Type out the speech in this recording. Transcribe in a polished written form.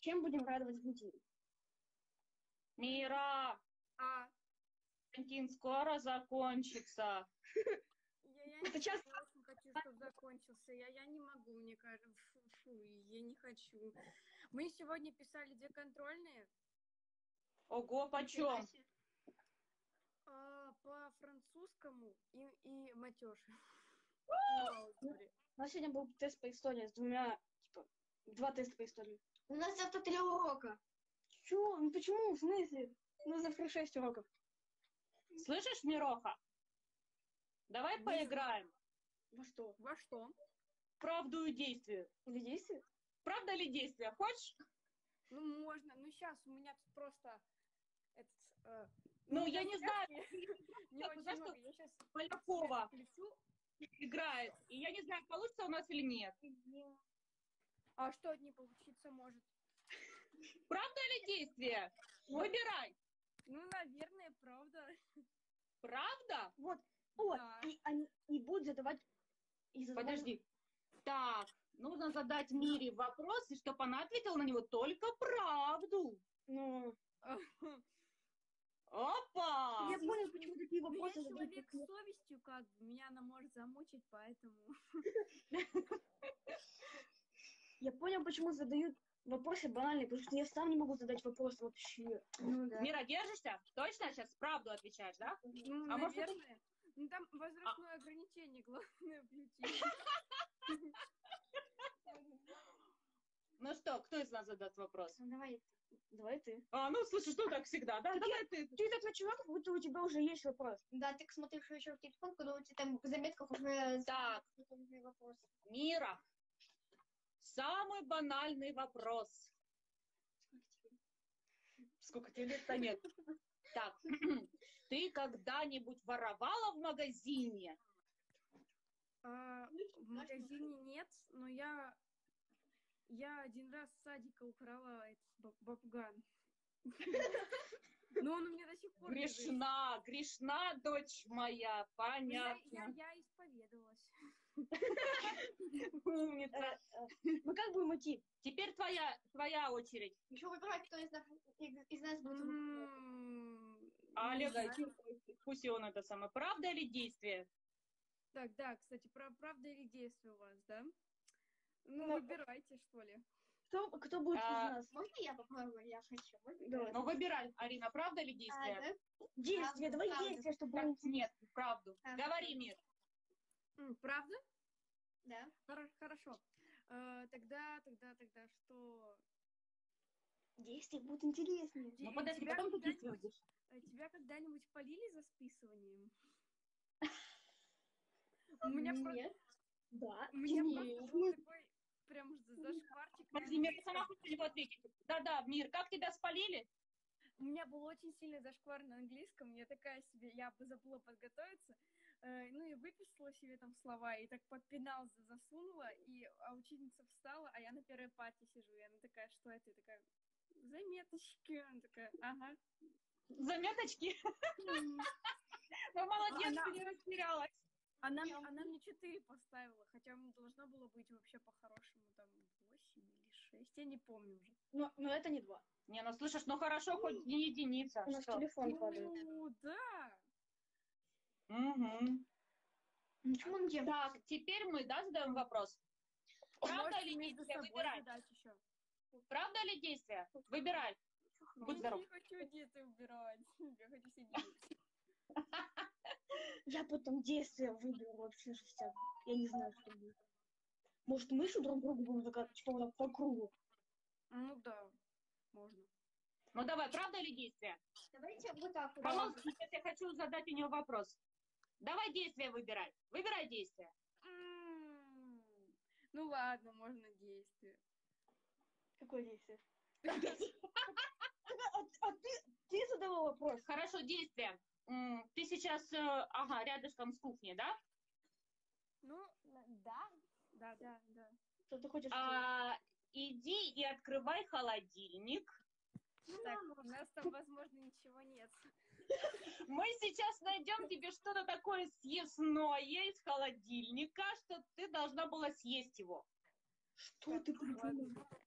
Чем будем радовать Валентин? Мира! Валентин скоро закончится. Я не очень хочу, чтобы закончился. Я не могу, мне кажется. Фу, я не хочу. Мы сегодня писали 2 контрольные. Ого, почем? По французскому и матёж. У нас сегодня был тест по истории с 2 теста по истории. У нас завтра 3 урока. Чё? Ну почему? В смысле? У нас завтра 6 уроков. Слышишь, Мироха? Давай поиграем. Во что? Во что? Правду и действие. Или действие? Правда или действие? Хочешь? Ну, можно. Ну, сейчас у меня тут просто... я не знаю. Не очень много. Я сейчас Полякова включу. играет. И я не знаю, получится у нас или нет. А что не получиться может? Правда или действие? Выбирай. Ну, наверное, правда. Правда? Вот. Да. И они и будут задавать... Подожди. Так, нужно задать Мире вопрос, и чтобы она ответила на него только правду. Ну... Опа! Я понял, почему такие Ну, я вопросы человек с совестью, как бы. Меня она может замучить, поэтому... Я понял, почему задают вопросы банальные, потому что я сам не могу задать вопрос вообще. Ну да. Мира, держишься? Точно сейчас правду отвечаешь, да? Ну, А может, наверное. Ну, там возрастное ограничение, главное, включить. Ну что, кто из нас задаст вопрос? Ну, Давай ты. Ну слушай, что так всегда, да? Давай ты. Ты так начала, как будто у тебя уже есть вопрос. Да, ты смотришь еще в телефон, когда у тебя там в заметках уже... Так. Вопрос. Мира, самый банальный вопрос. Сколько тебе лет-то нет? Так, ты когда-нибудь воровала в магазине? В магазине нет, но я один раз с садика украла этот бабган. Но он у меня до сих пор лежит. Грешна, дочь моя, понятно. Я исповедовалась. Умница. Мы как будем идти? Теперь твоя очередь. Еще выбирать, кто из нас будет. А Олега, пусть он это самое. Правда или действие? Так, да, кстати, правда или действие у вас, да? Ну, выбирайте, что ли. Кто будет из нас? Можно я попробую? Я хочу. Давай. Ну, выбирай, Арина, правда или действие? Да? Действие, давай Правда. действие, чтобы... Так, нет, правду. Правда. Говори, Мир. Правда? Да. Хорошо. Тогда что? Действие будет интереснее. Ну, подожди, потом ты действие будешь. Тебя когда-нибудь полили за списыванием? У меня Нет. Да. У меня просто был такой прям зашкварчик. Подожди, Мир, я сама хочу на него ответить. Да, Мир, как тебя спалили? У меня был очень сильный зашквар на английском, я такая себе, я забыла подготовиться, ну и выписала себе там слова, и так под пенал засунула, а ученица встала, а я на первой парте сижу, и она такая, что это? Я такая, заметочки, она такая, ага. Заметочки? Ну, молодец, ты не растерялась. Она мне 4 поставила, хотя мне должно было быть вообще по-хорошему там 8 или 6, я не помню уже. Но это не 2. Не, ну слышишь, ну хорошо, хоть не единица. У нас телефон падает. Ну, да. Угу. Почему он делает? Так, теперь мы, задаем вопрос. Правда или между действие? собой Выбирай. задать еще. Правда или действие? Выбирай. Будь здоров. Я не хочу действие убирать, я хочу сидеть. Я потом действие выберу вообще же вся. Я не знаю, что будет. Может, мышу друг другу будем загадывать, что вот по кругу? Ну да, можно. Ну давай, правда или действие? Давайте вот так вот. Пожалуйста, сейчас я хочу задать у нее вопрос. Давай действие выбирай. Выбирай действие. Ну ладно, можно действие. Какое действие? А ты задала вопрос. Хорошо, действие. Ты сейчас, рядышком с кухней, да? Ну, да. Что ты хочешь сказать? Иди и открывай холодильник. Так, у нас там, возможно, ничего нет. Мы сейчас найдем тебе что-то такое съестное из холодильника, что ты должна была съесть его. Что ты придумала?